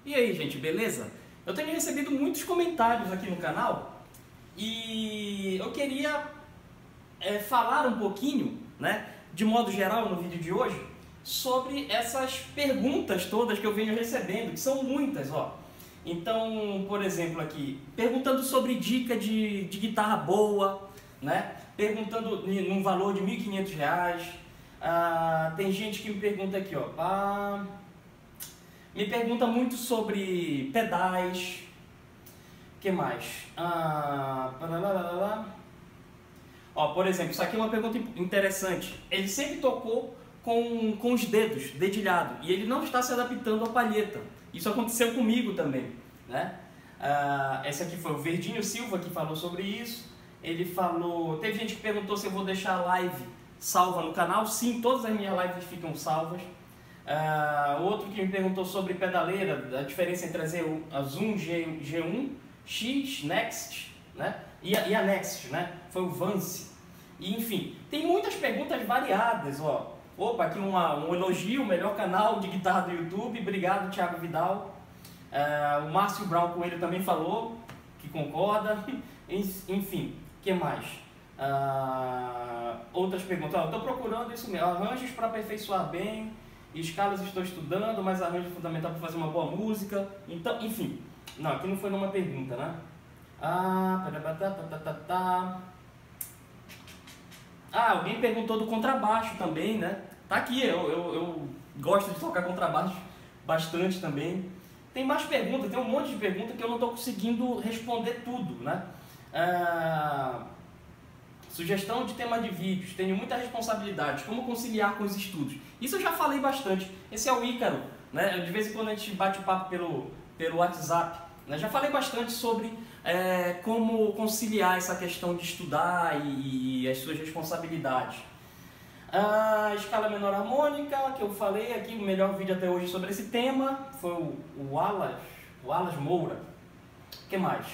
E aí, gente, beleza? Eu tenho recebido muitos comentários aqui no canal e eu queria falar um pouquinho, né, de modo geral no vídeo de hoje, sobre essas perguntas todas que eu venho recebendo, que são muitas, ó. Então, por exemplo, aqui, perguntando sobre dica de guitarra boa, né? Perguntando num valor de R$ 1.500. Tem gente que me pergunta aqui, ó. Me pergunta muito sobre pedais. O que mais? Ó, por exemplo, isso aqui é uma pergunta interessante. Ele sempre tocou com os dedos, dedilhado, e ele não está se adaptando à palheta. Isso aconteceu comigo também, né? Esse aqui foi o Verdinho Silva que falou sobre isso. Ele falou... Teve gente que perguntou se eu vou deixar a live salva no canal. Sim, todas as minhas lives ficam salvas. Outro que me perguntou sobre pedaleira, a diferença entre a Zoom G1, X, Next, né? E a Next, né? Foi o Vance. E, enfim, tem muitas perguntas variadas, ó. Opa, aqui um elogio, o melhor canal de guitarra do YouTube. Obrigado, Thiago Vidal. O Márcio Brown Coelho também falou que concorda. Enfim, o que mais? Outras perguntas. Eu estou procurando isso mesmo. Arranjos para aperfeiçoar bem. Escalas estou estudando, mas arranjo é fundamental para fazer uma boa música. Então, enfim. Não, aqui não foi numa pergunta, né? Alguém perguntou do contrabaixo também, né? Tá aqui, eu gosto de tocar contrabaixo bastante também. Tem mais perguntas, tem um monte de perguntas que eu não estou conseguindo responder tudo, né? Sugestão de tema de vídeos, tenho muita responsabilidade, como conciliar com os estudos. Isso eu já falei bastante, esse é o Ícaro, né? De vez em quando a gente bate o papo pelo WhatsApp, né? Já falei bastante sobre como conciliar essa questão de estudar e as suas responsabilidades. Escala menor harmônica, que eu falei aqui, o melhor vídeo até hoje sobre esse tema foi o Alas Moura. O que mais?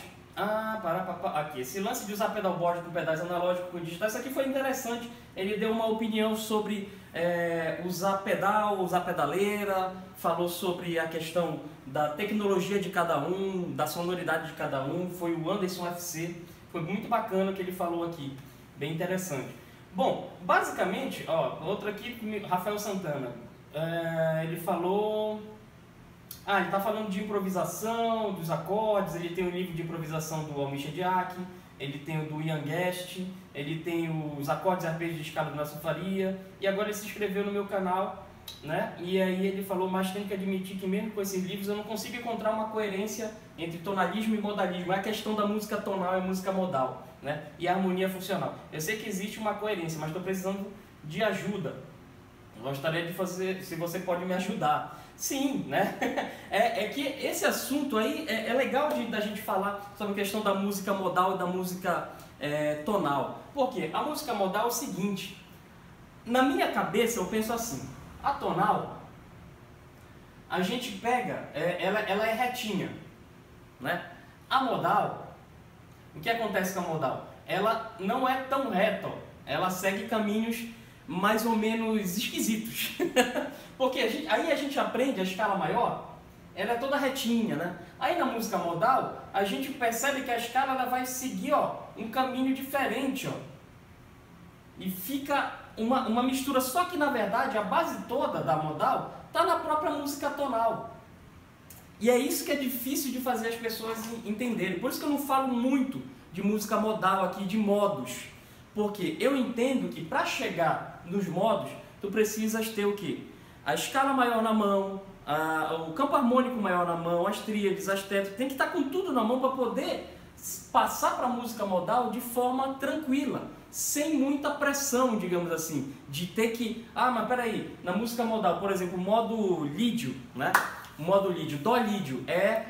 Aqui, esse lance de usar pedalboard com pedais analógicos com digitais, isso aqui foi interessante. Ele deu uma opinião sobre usar pedal, usar pedaleira, falou sobre a questão da tecnologia de cada um, da sonoridade de cada um. Foi o Anderson FC, foi muito bacana o que ele falou aqui, bem interessante. Bom, basicamente, ó, outro aqui, Rafael Santana, ele falou... ele está falando de improvisação, dos acordes. Ele tem o livro de improvisação do Almisha Diak, ele tem o do Ian Guest, ele tem os acordes e arpejos de escala do Nelson Faria, e agora ele se inscreveu no meu canal, né? E aí ele falou, mas tem que admitir que mesmo com esses livros eu não consigo encontrar uma coerência entre tonalismo e modalismo. É a questão da música tonal e música modal, né? E a harmonia funcional. Eu sei que existe uma coerência, mas estou precisando de ajuda. Gostaria de fazer, se você pode me ajudar. Sim, né? É que esse assunto aí é legal da gente falar sobre a questão da música modal e da música tonal. Por quê? A música modal é o seguinte, na minha cabeça eu penso assim, a tonal, a gente pega, ela é retinha, né? A modal, o que acontece com a modal? Ela não é tão reta, ela segue caminhos mais ou menos esquisitos. Porque aí a gente aprende a escala maior, ela é toda retinha, né? Aí na música modal, a gente percebe que a escala ela vai seguir, ó, um caminho diferente, ó. E fica uma mistura, só que na verdade a base toda da modal está na própria música tonal. E é isso que é difícil de fazer as pessoas entenderem. Por isso que eu não falo muito de música modal aqui, de modos. Porque eu entendo que para chegar nos modos, tu precisas ter o quê? A escala maior na mão, o campo harmônico maior na mão, as tríades, as tetas, tem que estar com tudo na mão para poder passar para a música modal de forma tranquila, sem muita pressão, digamos assim, de ter que... mas peraí, na música modal, por exemplo, o modo lídio, né? O modo lídio, dó lídio,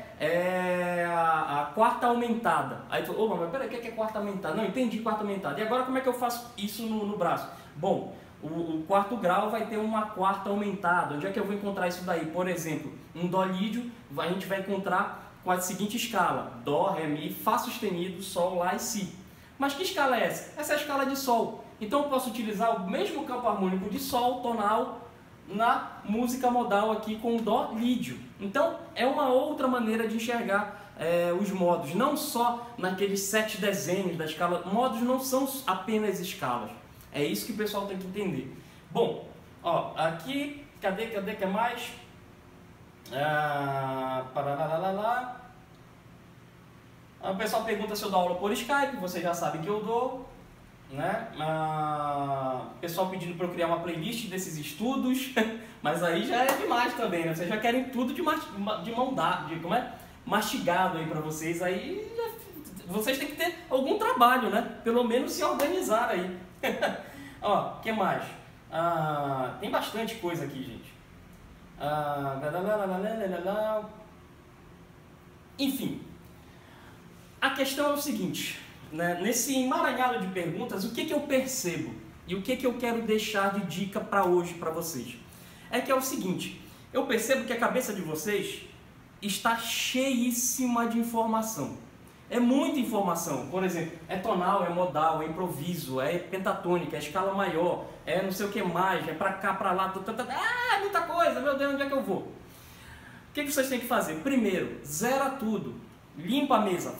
é a quarta aumentada. Aí tu, mas peraí, o que é quarta aumentada? Não, entendi quarta aumentada. E agora como é que eu faço isso no braço? Bom, o quarto grau vai ter uma quarta aumentada. Onde é que eu vou encontrar isso daí? Por exemplo, um dó lídio, a gente vai encontrar com a seguinte escala: dó, ré, mi, fá sustenido, sol, lá e si. Mas que escala é essa? Essa é a escala de sol. Então eu posso utilizar o mesmo campo harmônico de sol, tonal, na música modal aqui com o Dó lídio. Então é uma outra maneira de enxergar os modos, não só naqueles 7 desenhos da escala. Modos não são apenas escalas, é isso que o pessoal tem que entender. Bom, ó, aqui, cadê que é mais? O pessoal pergunta se eu dou aula por Skype, vocês já sabem que eu dou, né? O pessoal pedindo para eu criar uma playlist desses estudos, mas aí já é demais também, né? Vocês já querem tudo de mão dada, como é? Mastigado aí para vocês, aí vocês têm que ter algum trabalho, né? Pelo menos se organizar aí. Ó, o que mais? Tem bastante coisa aqui, gente. Enfim, a questão é o seguinte, né? Nesse emaranhado de perguntas, o que eu percebo e o que eu quero deixar de dica para hoje para vocês? É que é o seguinte, eu percebo que a cabeça de vocês está cheíssima de informação. É muita informação. Por exemplo, é tonal, é modal, é improviso, é pentatônica, é escala maior, é não sei o que mais, é pra cá, pra lá, muita coisa, meu Deus, onde é que eu vou? O que vocês têm que fazer? Primeiro, zera tudo, limpa a mesa.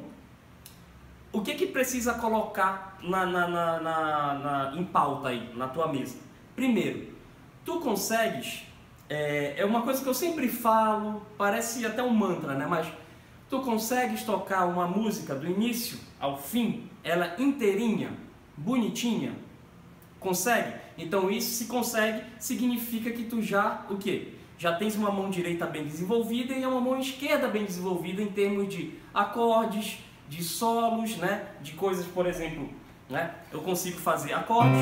O que precisa colocar em pauta aí, na tua mesa? Primeiro, tu consegues, é uma coisa que eu sempre falo, parece até um mantra, né? Mas tu consegues tocar uma música do início ao fim, ela inteirinha, bonitinha? Consegue? Então isso, se consegue, significa que tu já, o quê? Já tens uma mão direita bem desenvolvida e uma mão esquerda bem desenvolvida em termos de acordes, de solos, né? De coisas, por exemplo, né? Eu consigo fazer acordes.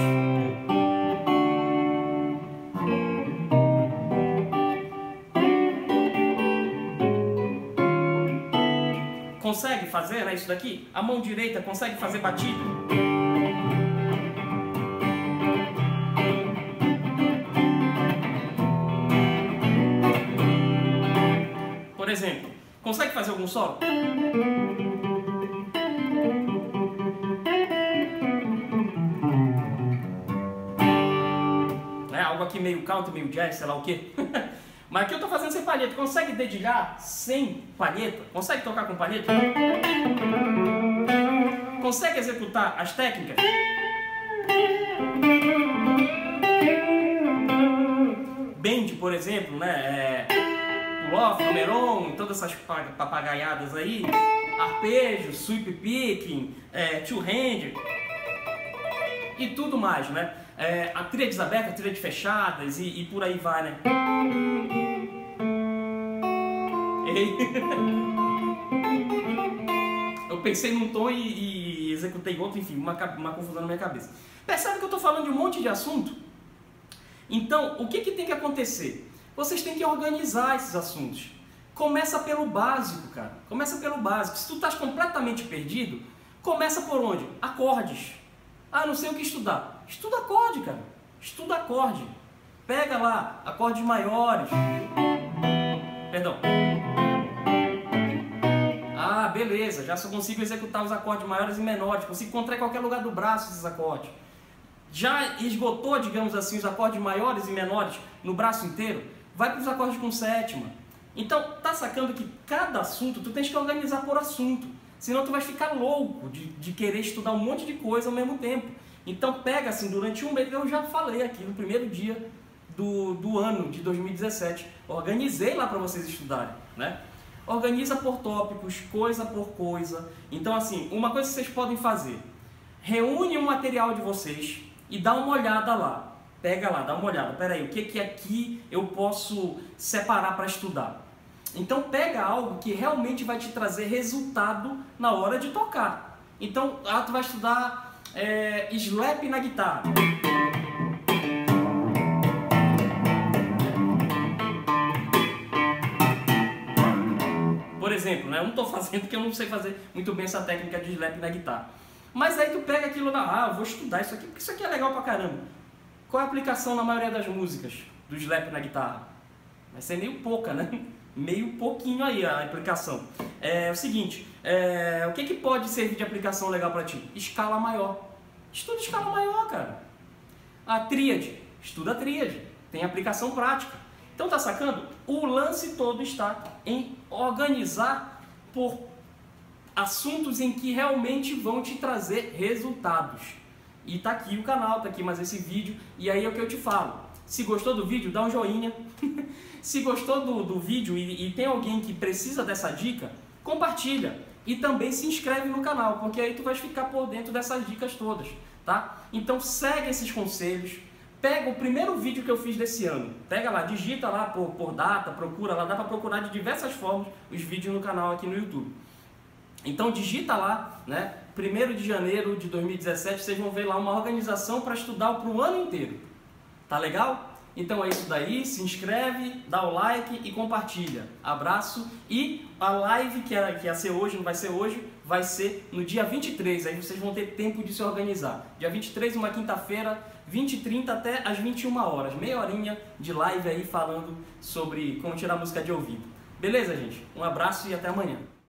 Consegue fazer, né, isso daqui? A mão direita consegue fazer batida? Por exemplo, consegue fazer algum solo? É algo aqui meio country, meio jazz, sei lá o quê. Mas aqui eu estou fazendo sem palheta. Consegue dedilhar sem palheta? Consegue tocar com palheta? Consegue executar as técnicas? Bend, por exemplo, né? Pull-off, numeron, todas essas papagaiadas aí. Arpejo, sweep picking, two-hand e tudo mais, né? A tríades abertas, tríades fechadas e por aí vai, né? Eu pensei num tom e executei outro, enfim, uma confusão na minha cabeça. Percebe que eu estou falando de um monte de assunto? Então, o que tem que acontecer? Vocês têm que organizar esses assuntos. Começa pelo básico, cara. Começa pelo básico. Se tu estás completamente perdido, começa por onde? Acordes. Não sei o que estudar. Estuda acorde, cara. Estuda acorde. Pega lá, acordes maiores. Perdão. Beleza, já só consigo executar os acordes maiores e menores. Consigo encontrar em qualquer lugar do braço esses acordes. Já esgotou, digamos assim, os acordes maiores e menores no braço inteiro? Vai para os acordes com sétima. Então, tá sacando que cada assunto tu tens que organizar por assunto. Senão tu vai ficar louco de querer estudar um monte de coisa ao mesmo tempo. Então pega assim, durante um mês, eu já falei aqui no primeiro dia do ano de 2017. Organizei lá para vocês estudarem, né? Organiza por tópicos, coisa por coisa. Então assim, uma coisa que vocês podem fazer. Reúne o material de vocês e dá uma olhada lá. Pega lá, dá uma olhada. Peraí, o que aqui eu posso separar para estudar? Então pega algo que realmente vai te trazer resultado na hora de tocar. Então, tu vai estudar slap na guitarra. Por exemplo, né? Eu não estou fazendo porque eu não sei fazer muito bem essa técnica de slap na guitarra. Mas aí tu pega aquilo lá, eu vou estudar isso aqui, porque isso aqui é legal pra caramba. Qual é a aplicação na maioria das músicas do slap na guitarra? Vai ser meio pouca, né? Meio pouquinho aí a aplicação. É o seguinte, o que pode servir de aplicação legal pra ti? Escala maior. Estuda escala maior, cara. A tríade, estuda a tríade. tem aplicação prática. Então tá sacando? O lance todo está em organizar por assuntos em que realmente vão te trazer resultados. E tá aqui o canal, tá aqui mais esse vídeo, e aí é o que eu te falo. Se gostou do vídeo, dá um joinha. Se gostou do vídeo e tem alguém que precisa dessa dica, compartilha. E também se inscreve no canal, porque aí tu vai ficar por dentro dessas dicas todas, tá? Então segue esses conselhos. Pega o primeiro vídeo que eu fiz desse ano, pega lá, digita lá por data, procura lá, dá para procurar de diversas formas os vídeos no canal aqui no YouTube. Então digita lá, né, 1º de janeiro de 2017, vocês vão ver lá uma organização para estudar para o ano inteiro. Tá legal? Então é isso daí, se inscreve, dá o like e compartilha. Abraço e a live que ia ser hoje, não vai ser hoje, vai ser no dia 23, aí vocês vão ter tempo de se organizar. Dia 23, uma quinta-feira, 20h30 até as 21 horas, meia horinha de live aí falando sobre como tirar música de ouvido. Beleza, gente? Um abraço e até amanhã.